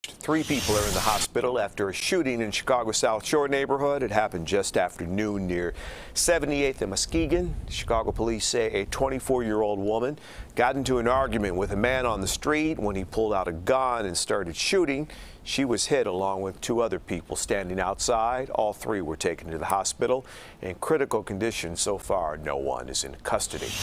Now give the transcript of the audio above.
3 people are in the hospital after a shooting in Chicago's South Shore neighborhood. It happened just after noon near 78th and Muskegon. Chicago police say a 24-year-old woman got into an argument with a man on the street when he pulled out a gun and started shooting. She was hit along with 2 other people standing outside. All 3 were taken to the hospital in critical condition. So far, no one is in custody.